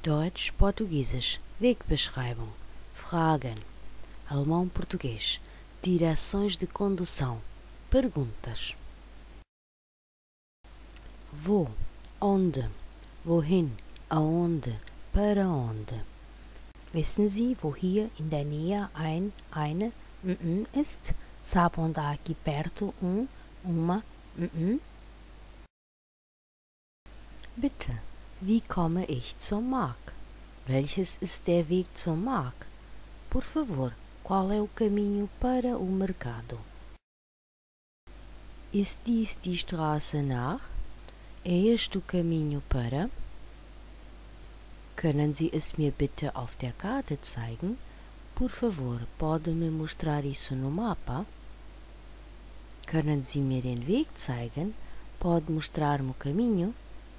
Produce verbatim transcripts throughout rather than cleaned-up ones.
Deutsch, Portugiesisch, Wegbeschreibung, Fragen, Alemão, Português, direções de condução, perguntas. Wo, onde, wohin, aonde, para onde. Wissen Sie, wo hier in der Nähe ein, eine, mm ist? Sabe onde há aqui perto um, uma, mm? Bitte, wie komme ich zur Mark? Welches ist der Weg zur Mark? Por favor, qual é o caminho para o mercado? Ist dies die Straße nach? É este o caminho para? Können Sie es mir bitte auf der Karte zeigen? Por favor, pode me mostrar isso no mapa? Können Sie mir den Weg zeigen? Pode mostrar-me o caminho?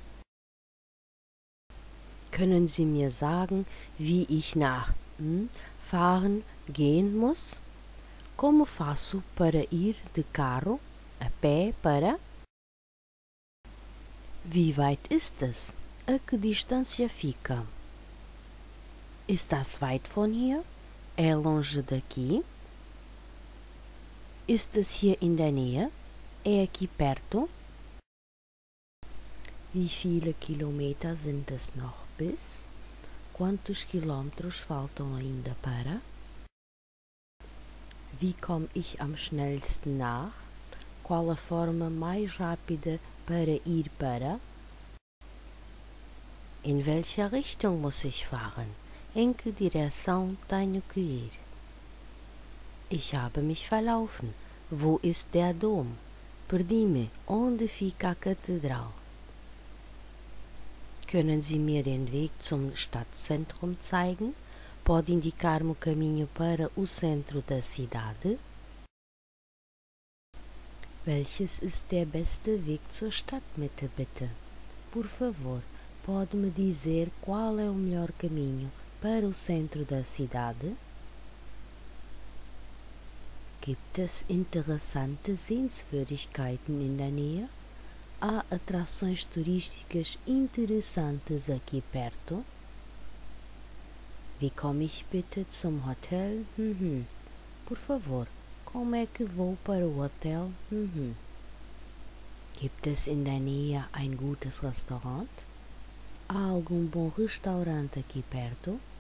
Können Sie mir sagen, wie ich nach hm, fahren gehen muss? Como faço para ir de carro, a pé para? Wie weit ist es? A que distância fica? Ist das weit von hier? É longe daqui? Ist es hier in der Nähe? É aqui perto? Wie viele Kilometer sind es noch bis? Quantos quilômetros faltam ainda para? Wie komme ich am schnellsten nach? Qual a forma mais rápida para ir para? In welcher Richtung muss ich fahren? Em que direção tenho que ir? Ich habe mich verlaufen. Wo ist der Dom? Perdi-me. Onde fica a catedral? Können Sie mir den Weg zum Stadtzentrum zeigen? Pode indicar-me o caminho para o centro da cidade? Welches ist der beste Weg zur Stadtmitte, bitte? Por favor, pode me dizer qual é o melhor caminho para o centro da cidade? Gibt es interessante Sehenswürdigkeiten in der Nähe? Há atrações turísticas interessantes aqui perto? Wie komme ich bitte zum Hotel? Uhum. Por favor, como é que vou para o hotel? Uhum. Gibt es in der Nähe ein gutes Restaurant? Há algum bom restaurante aqui perto?